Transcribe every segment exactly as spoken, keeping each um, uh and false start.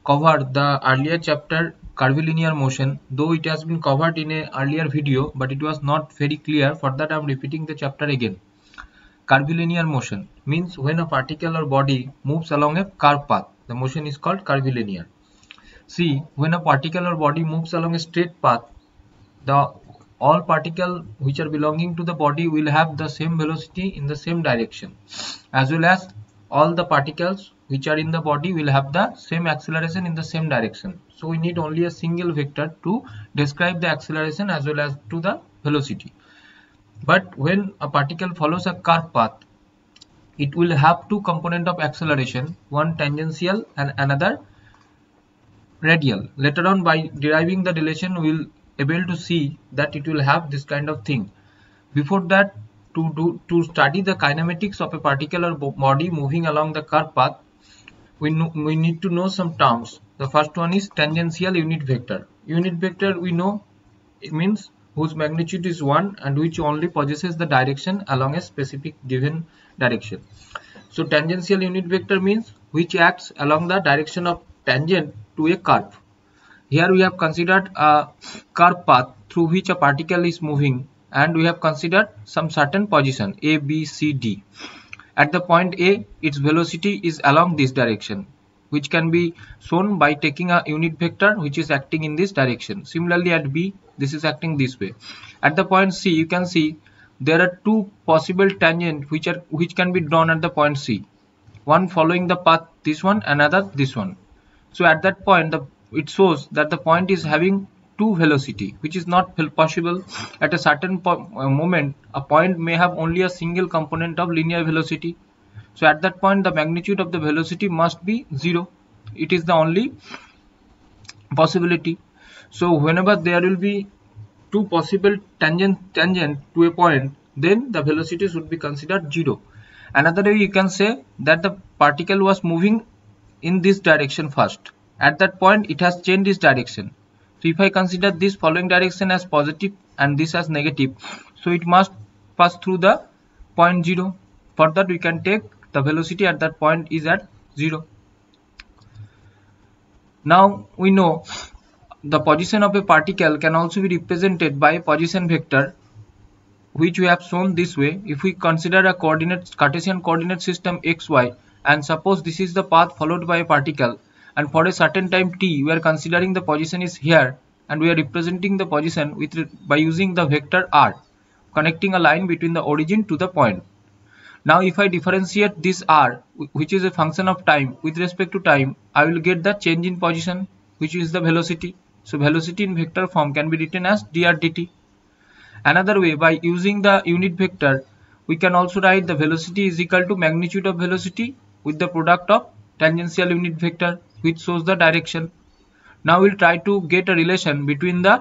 cover the earlier chapter curvilinear motion, though it has been covered in a earlier video, but it was not very clear. For that I am repeating the chapter again. Curvilinear motion means when a particle or body moves along a curved path, the motion is called curvilinear. See, when a particle or body moves along a straight path, the all particles which are belonging to the body will have the same velocity in the same direction, as well as all the particles which are in the body will have the same acceleration in the same direction. So we need only a single vector to describe the acceleration as well as to the velocity. But when a particle follows a curved path, it will have two components of acceleration, one tangential and another radial. Later on, by deriving the relation, we will able to see that it will have this kind of thing. Before that, to do to study the kinematics of a particular body moving along the curved path, we know, we need to know some terms. The first one is tangential unit vector. Unit vector we know it means whose magnitude is one and which only possesses the direction along a specific given direction. So tangential unit vector means which acts along the direction of tangent to a curve. Here we have considered a curved path through which a particle is moving, and we have considered some certain position A, B, C, D. At the point A, its velocity is along this direction, which can be shown by taking a unit vector which is acting in this direction. Similarly at B, this is acting this way. At the point C, you can see there are two possible tangents which are which can be drawn at the point C. One following the path this one, another this one. So at that point, the it shows that the point is having two velocity, which is not possible. At a certain moment, a point may have only a single component of linear velocity. So at that point, the magnitude of the velocity must be zero. It is the only possibility. So whenever there will be two possible tangent tangent to a point, then the velocity should be considered zero. Another way you can say that the particle was moving in this direction first. At that point, it has changed its direction. So if I consider this following direction as positive and this as negative, so it must pass through the point zero. For that, we can take the velocity at that point is at zero. Now we know the position of a particle can also be represented by a position vector, which we have shown this way. If we consider a coordinate Cartesian coordinate system xy, and suppose this is the path followed by a particle, and for a certain time t we are considering the position is here, and we are representing the position with by using the vector r, connecting a line between the origin to the point. Now if I differentiate this r, which is a function of time, with respect to time, I will get the change in position, which is the velocity. So velocity in vector form can be written as dr dt. Another way, by using the unit vector, we can also write the velocity is equal to magnitude of velocity with the product of tangential unit vector, which shows the direction. Now we'll try to get a relation between the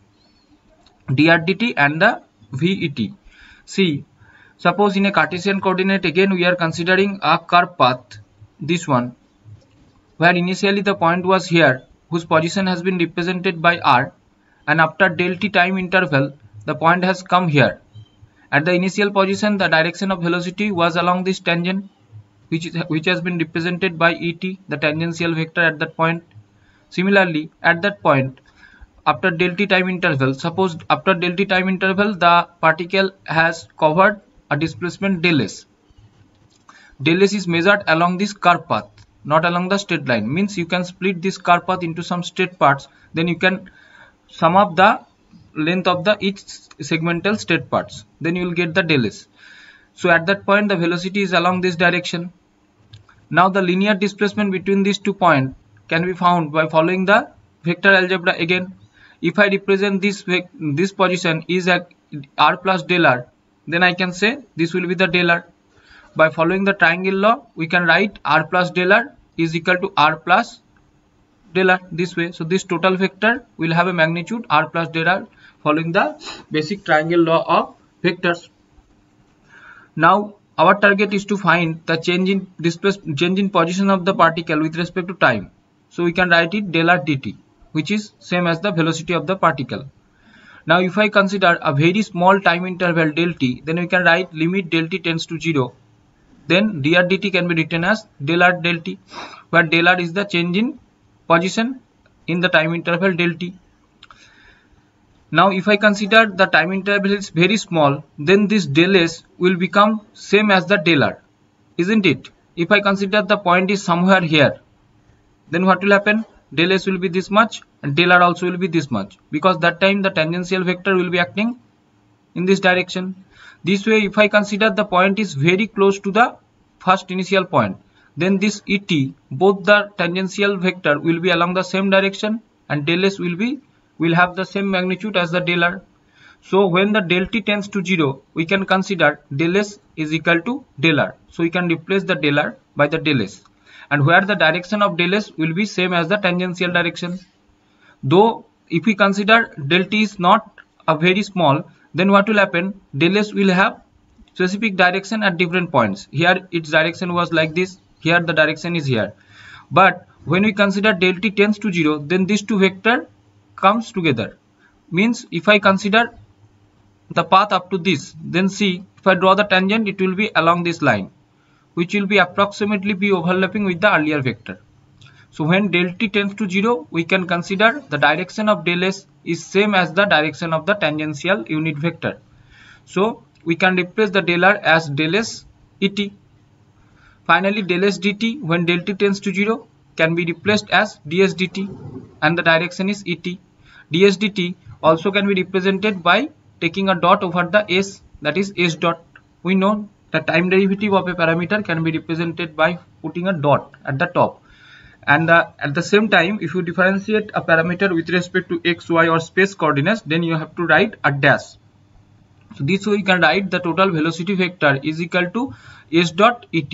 dr dt and the vet. See, suppose in a Cartesian coordinate, again we are considering a curved path, this one, where initially the point was here, whose position has been represented by r, and after del t time interval, the point has come here. At the initial position, the direction of velocity was along this tangent, which is which has been represented by et, the tangential vector at that point. Similarly, at that point, after del t time interval, suppose after del t time interval, the particle has covered a displacement del s. Del s is measured along this curved path, not along the straight line. Means you can split this curved path into some straight parts, then you can sum up the length of the each segmental straight parts, then you will get the del s. So at that point, the velocity is along this direction. Now the linear displacement between these two points can be found by following the vector algebra again. If I represent this this position is at r plus del r, then I can say this will be the del r. By following the triangle law, we can write r plus del r is equal to r plus del r this way. So this total vector will have a magnitude r plus del r, following the basic triangle law of vectors. Now our target is to find the change in displacement, change in position of the particle with respect to time. So we can write it del r dt, which is same as the velocity of the particle. Now if I consider a very small time interval del t, then we can write limit del t tends to zero. Then dr dt can be written as del r del t, where del r is the change in position in the time interval del t. Now if I consider the time interval is very small, then this del s will become same as the del r, isn't it? If I consider the point is somewhere here, then what will happen? Del s will be this much and del r also will be this much, because that time the tangential vector will be acting in this direction. This way, if I consider the point is very close to the first initial point, then this et, both the tangential vector will be along the same direction and del s will be will have the same magnitude as the del r. So when the del t tends to zero, we can consider del s is equal to del r. So we can replace the del r by the del s, and where the direction of del s will be same as the tangential direction. Though if we consider del t is not a very small, then what will happen? Del s will have specific direction at different points. Here its direction was like this, here the direction is here. But when we consider del t tends to zero, then these two vector comes together. Means if I consider the path up to this, then see, if I draw the tangent, it will be along this line, which will be approximately be overlapping with the earlier vector. So when del t tends to zero, we can consider the direction of del s is same as the direction of the tangential unit vector. So we can replace the del r as del s et. Finally, del s dt when del t tends to zero can be replaced as ds dt, and the direction is et. Ds dt also can be represented by taking a dot over the s, that is s dot. We know the time derivative of a parameter can be represented by putting a dot at the top, and uh, at the same time, if you differentiate a parameter with respect to x, y or space coordinates, then you have to write a dash. So this way you can write the total velocity vector is equal to s dot et.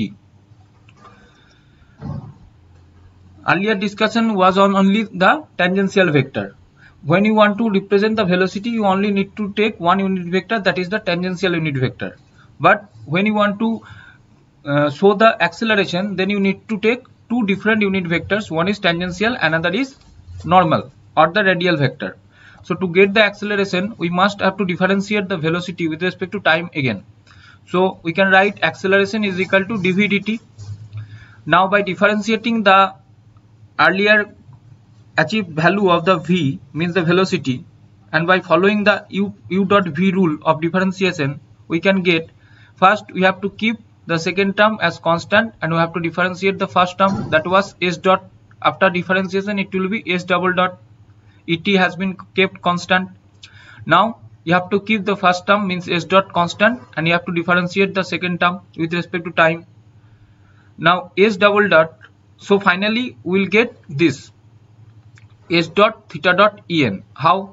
Earlier discussion was on only the tangential vector. When you want to represent the velocity, you only need to take one unit vector, that is the tangential unit vector. But when you want to uh, show the acceleration, then you need to take two different unit vectors. One is tangential, another is normal or the radial vector. So to get the acceleration, we must have to differentiate the velocity with respect to time again. So we can write acceleration is equal to dv dt. Now by differentiating the earlier achieved value of the v, means the velocity, and by following the u, u dot v rule of differentiation, we can get, first we have to keep the second term as constant, and we have to differentiate the first term, that was s dot. After differentiation it will be s double dot. Et has been kept constant. Now you have to keep the first term, means s dot constant, and you have to differentiate the second term with respect to time. Now s double dot. So finally we will get this s dot theta dot en. How?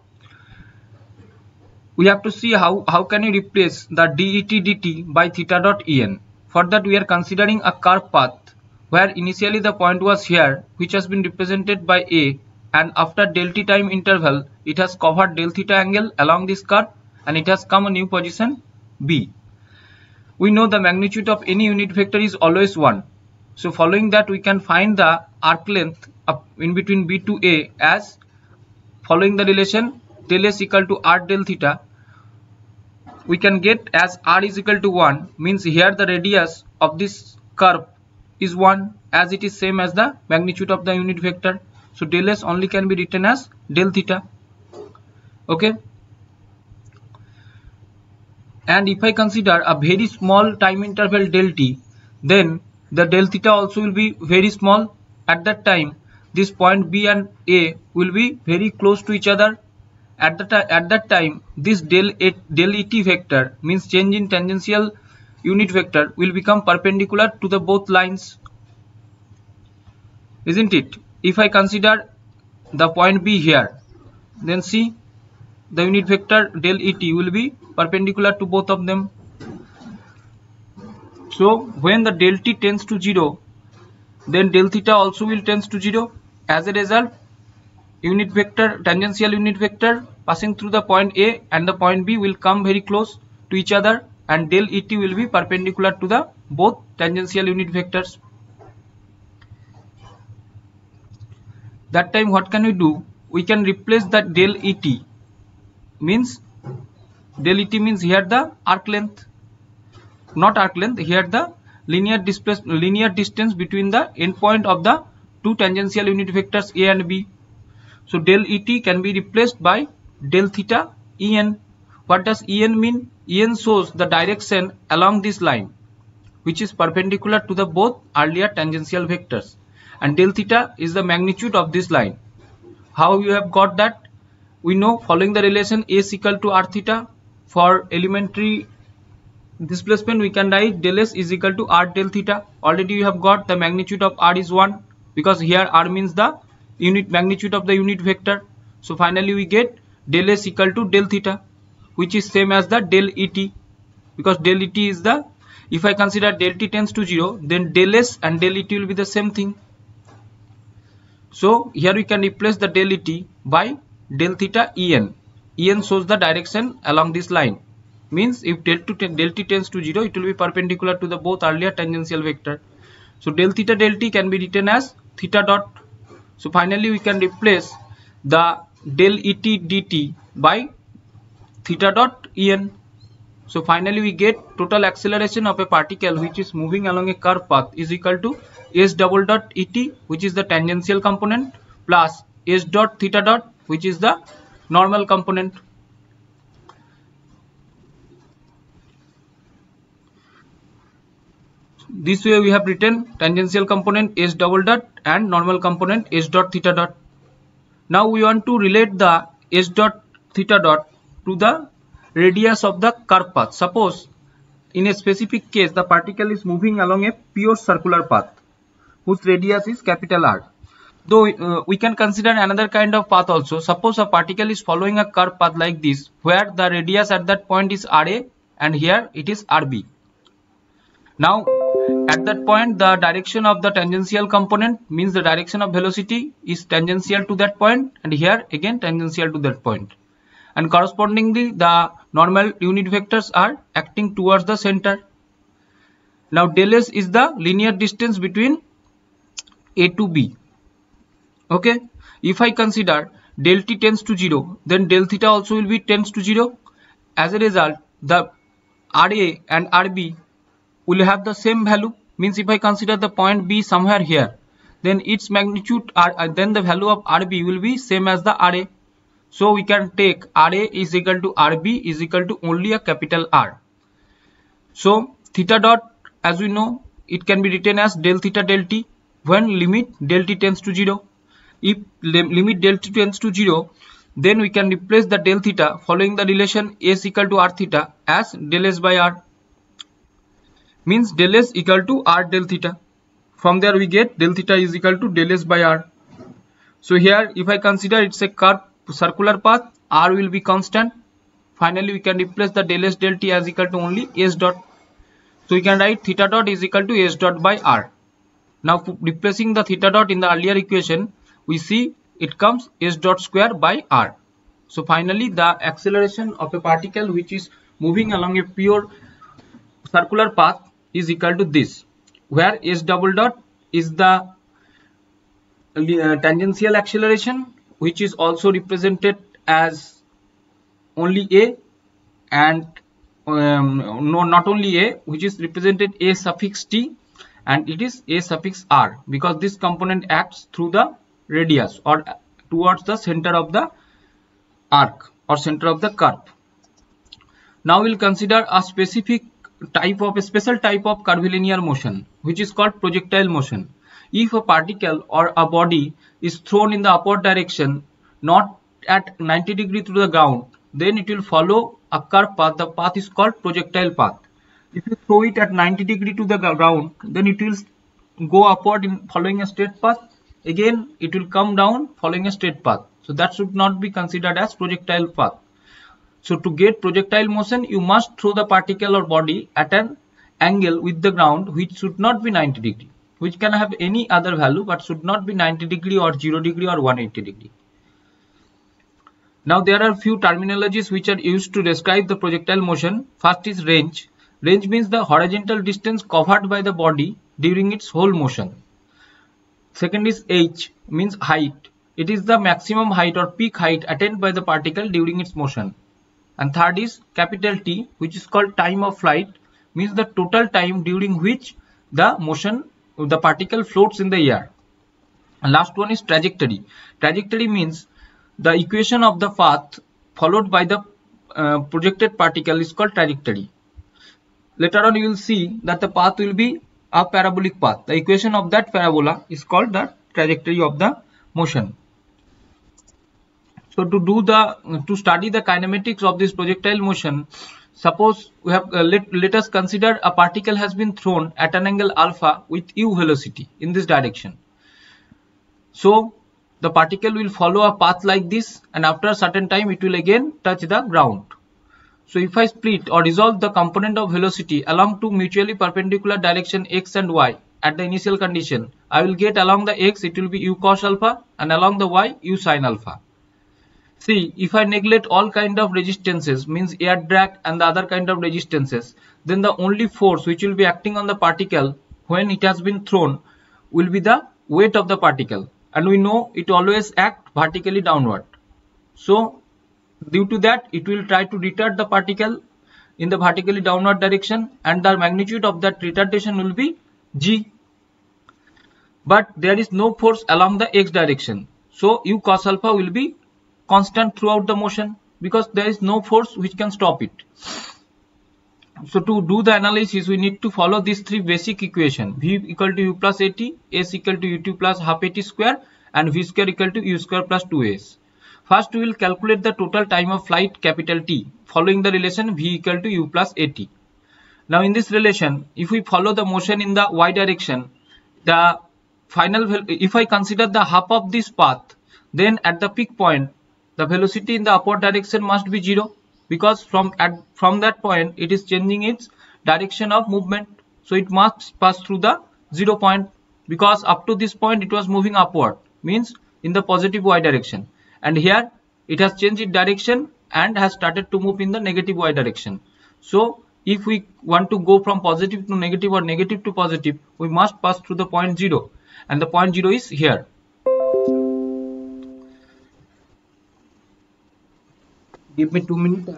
We have to see how how can you replace the det dt by theta dot en. For that we are considering a curve path where initially the point was here, which has been represented by a, and after del t time interval it has covered del theta angle along this curve, and it has come a new position b. We know the magnitude of any unit vector is always one. So following that, we can find the arc length up in between b to a as following the relation del s equal to r del theta. We can get as r is equal to one, means here the radius of this curve is one, as it is same as the magnitude of the unit vector. So del s only can be written as del theta. Okay. And if I consider a very small time interval del t, then the del theta also will be very small. At that time, this point b and a will be very close to each other. At that at that time, this del et, del et vector, means change in tangential unit vector, will become perpendicular to the both lines, isn't it? If I consider the point b here, then see the unit vector del et will be perpendicular to both of them. So when the del t tends to zero, then del theta also will tends to zero. As a result, unit vector, tangential unit vector passing through the point A and the point B will come very close to each other, and del et will be perpendicular to the both tangential unit vectors. That time what can we do? We can replace that del et, means del et means here the arc length, not arc length, here the linear distance linear distance between the endpoint of the two tangential unit vectors A and B. So del Et can be replaced by del theta En. What does En mean? En shows the direction along this line, which is perpendicular to the both earlier tangential vectors, and del theta is the magnitude of this line. How you have got that? We know following the relation A is equal to r theta. For elementary displacement we can write del S is equal to r del theta. Already you have got the magnitude of r is one, because here r means the unit magnitude of the unit vector. So finally we get del S equal to del theta, which is same as the del Et, because del Et is the, if I consider del T tends to zero, then del S and del Et will be the same thing. So here we can replace the del Et by del theta En. En shows the direction along this line. Means if del, to, del T tends to zero, it will be perpendicular to the both earlier tangential vector. So del theta del T can be written as theta dot. So finally we can replace the del Et dt by theta dot En. So finally we get total acceleration of a particle which is moving along a curved path is equal to s double dot Et, which is the tangential component, plus s dot theta dot, which is the normal component. This way we have written tangential component s double dot and normal component s dot theta dot. Now we want to relate the s dot theta dot to the radius of the curved path. Suppose in a specific case the particle is moving along a pure circular path whose radius is capital R. Though uh, we can consider another kind of path also. Suppose a particle is following a curved path like this, where the radius at that point is R A and here it is R B. Now at that point the direction of the tangential component, means the direction of velocity, is tangential to that point, and here again tangential to that point. And correspondingly the normal unit vectors are acting towards the center. Now del S is the linear distance between A to B. Okay, if I consider del T tends to zero, then del theta also will be tends to zero. As a result, the R A and R B will have the same value. Means if I consider the point B somewhere here, then its magnitude R, uh, then the value of R B will be same as the R A. So we can take R A is equal to R B is equal to only a capital R. So theta dot, as we know, it can be written as del theta del T when limit del T tends to zero. If limit del T tends to zero, then we can replace the del theta following the relation S equal to R theta as del S by R. Means del S equal to R del theta. From there we get del theta is equal to del S by R. So here if I consider it's a curved circular path, R will be constant. Finally we can replace the del S del T as equal to only S dot. So we can write theta dot is equal to S dot by R. Now replacing the theta dot in the earlier equation, we see it comes S dot square by R. So finally the acceleration of a particle which is moving along a pure circular path is equal to this, where S double dot is the uh, tangential acceleration, which is also represented as only A, and um, no, not only A, which is represented A suffix T, and it is A suffix R, because this component acts through the radius or towards the center of the arc or center of the curve. Now we'll consider a specific type of a special type of curvilinear motion, which is called projectile motion. If a particle or a body is thrown in the upward direction, not at ninety degree to the ground, then it will follow a curved path. The path is called projectile path. If you throw it at ninety degree to the ground, then it will go upward in following a straight path. Again it will come down following a straight path. So that should not be considered as projectile path. So to get projectile motion, you must throw the particle or body at an angle with the ground which should not be ninety degree, which can have any other value but should not be ninety degree or zero degree or one hundred eighty degree. Now there are few terminologies which are used to describe the projectile motion. First is range. Range means the horizontal distance covered by the body during its whole motion. Second is h, means height. It is the maximum height or peak height attained by the particle during its motion. And third is capital T, which is called time of flight, means the total time during which the motion, the particle floats in the air. And last one is trajectory. Trajectory means the equation of the path followed by the uh, projected particle is called trajectory. Later on you will see that the path will be a parabolic path. The equation of that parabola is called the trajectory of the motion. So to do the to study the kinematics of this projectile motion, suppose we have uh, let, let us consider a particle has been thrown at an angle alpha with u velocity in this direction. So the particle will follow a path like this, and after a certain time it will again touch the ground. So if I split or resolve the component of velocity along two mutually perpendicular direction x and y at the initial condition, I will get along the x it will be u cos alpha and along the y u sin alpha. See, if I neglect all kind of resistances, means air drag and the other kind of resistances, then the only force which will be acting on the particle when it has been thrown will be the weight of the particle, and we know it always acts vertically downward. So due to that, it will try to retard the particle in the vertically downward direction, and the magnitude of that retardation will be g. But there is no force along the x direction, so u cos alpha will be constant throughout the motion because there is no force which can stop it. So to do the analysis, we need to follow these three basic equations: v equal to u plus at, s equal to u two plus half at square, and v square equal to u square plus two s. First we will calculate the total time of flight capital T following the relation v equal to u plus at. Now in this relation, if we follow the motion in the y direction, the final, if I consider the half of this path, then at the peak point the velocity in the upward direction must be zero, because from at from that point it is changing its direction of movement, so it must pass through the zero point, because up to this point it was moving upward, means in the positive y direction, and here it has changed its direction and has started to move in the negative y direction. So if we want to go from positive to negative or negative to positive, we must pass through the point zero, and the point zero is here. Give me two minutes.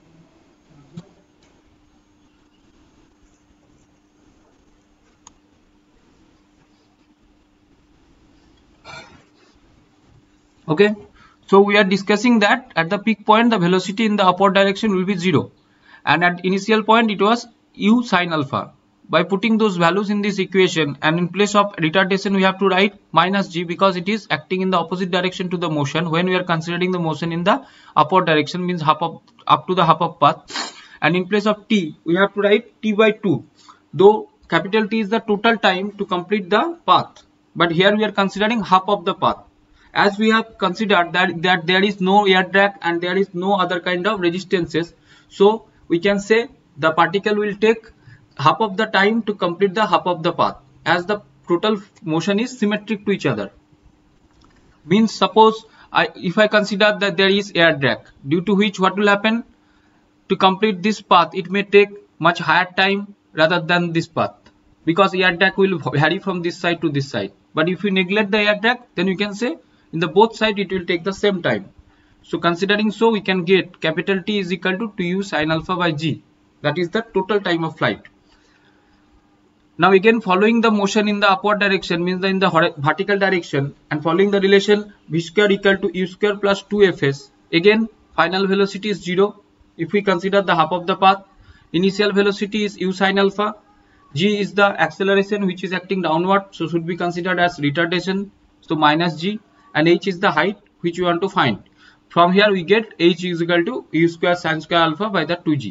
Okay, so we are discussing that at the peak point the velocity in the upward direction will be zero, and at initial point it was u sin alpha. By putting those values in this equation, and in place of retardation we have to write minus g, because it is acting in the opposite direction to the motion when we are considering the motion in the upward direction, means half of up to the half of path. And in place of t we have to write t by two, though capital T is the total time to complete the path, but here we are considering half of the path, as we have considered that, that there is no air drag and there is no other kind of resistances. So we can say the particle will take half of the time to complete the half of the path, as the total motion is symmetric to each other. Means suppose I, if I consider that there is air drag, due to which what will happen, to complete this path it may take much higher time rather than this path, because air drag will vary from this side to this side. But if you neglect the air drag, then you can say in the both side it will take the same time. So considering so, we can get capital T is equal to two u sin alpha by g, that is the total time of flight. Now again, following the motion in the upward direction, means the in the vertical direction, and following the relation v square equal to u square plus two f s, again final velocity is zero. If we consider the half of the path, initial velocity is u sin alpha, g is the acceleration which is acting downward, so should be considered as retardation, so minus g, and h is the height which we want to find. From here we get h is equal to u square sin square alpha by the two g.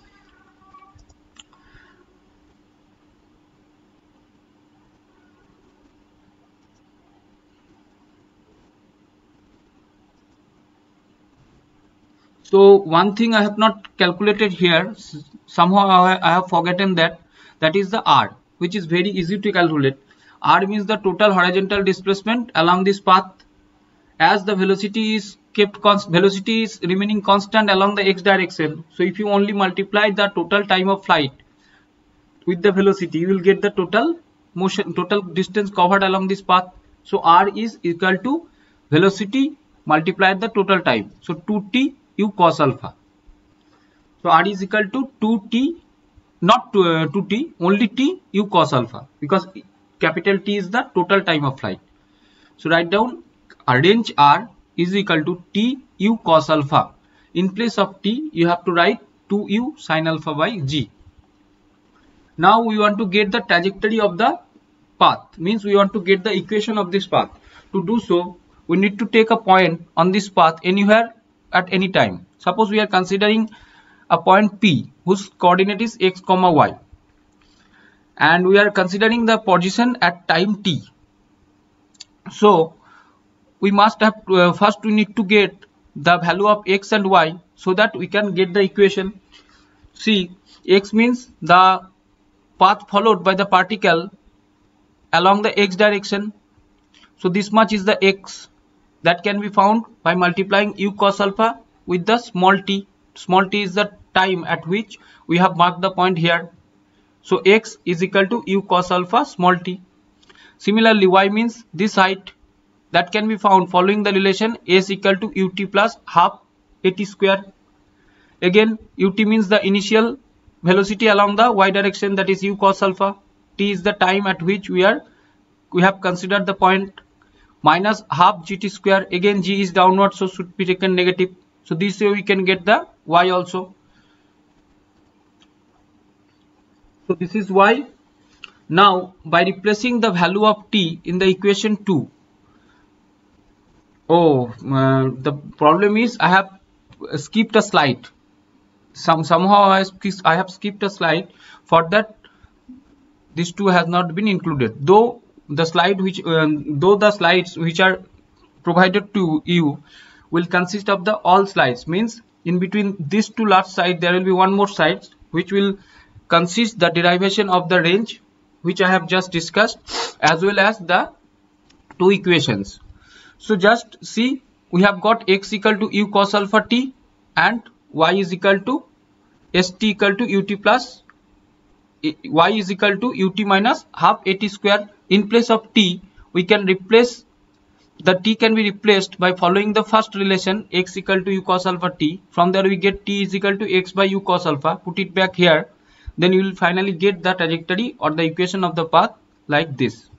So one thing I have not calculated here, somehow I have forgotten that, that is the r, which is very easy to calculate. R means the total horizontal displacement along this path, as the velocity is kept constant, velocity is remaining constant along the x direction. So if you only multiply the total time of flight with the velocity, you will get the total motion, total distance covered along this path. So r is equal to velocity multiplied the total time, so two t u cos alpha. So r is equal to two t, not two, uh, two t, only t u cos alpha, because capital T is the total time of flight. So write down a range R is equal to T U cos alpha. In place of T, you have to write two U sin alpha by G. Now we want to get the trajectory of the path, means we want to get the equation of this path. To do so, we need to take a point on this path anywhere at any time. Suppose we are considering a point P whose coordinate is x comma y, and we are considering the position at time t. So we must have to, uh, first we need to get the value of x and y so that we can get the equation. See, x means the path followed by the particle along the x direction. So this much is the x that can be found by multiplying u cos alpha with the small t. Small t is the time at which we have marked the point here. So x is equal to u cos alpha small t. Similarly, y means this height that can be found following the relation s equal to ut plus half at square. Again, ut means the initial velocity along the y direction, that is u cos alpha. T is the time at which we are we have considered the point, minus half gt square. Again, g is downward, so should be taken negative. So this way we can get the y also. So this is y. Now by replacing the value of t in the equation two, oh uh, the problem is I have skipped a slide. Some somehow I, I have skipped a slide. For that, this two has not been included. Though the slide which um, though the slides which are provided to you will consist of the all slides, means in between these two last side there will be one more side which will consist the derivation of the range which I have just discussed, as well as the two equations. So just see, we have got x equal to u cos alpha t and y is equal to st equal to ut plus y is equal to ut minus half at square. In place of t, we can replace the t can be replaced by following the first relation x equal to u cos alpha t. From there we get t is equal to x by u cos alpha. Put it back here, then you will finally get the trajectory or the equation of the path like this.